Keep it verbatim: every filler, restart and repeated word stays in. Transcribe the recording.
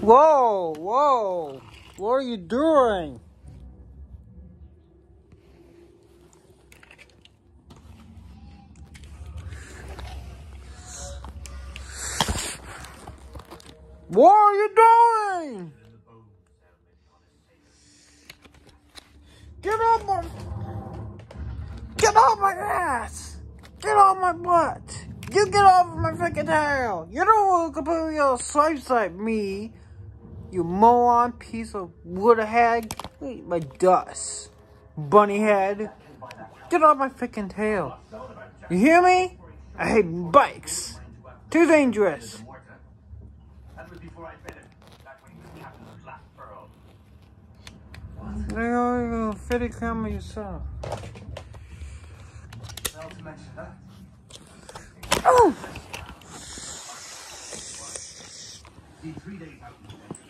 Whoa, whoa. What are you doing? What are you doing? Get off my... Get off my ass! Get off my butt! You get off my freaking tail! You don't look at your swipes like me, you moron piece of wood head. Eat my dust, bunny head. Get off my freaking tail! You hear me? I hate bikes. Too dangerous. You're gonna fit it camera yourself. Oh!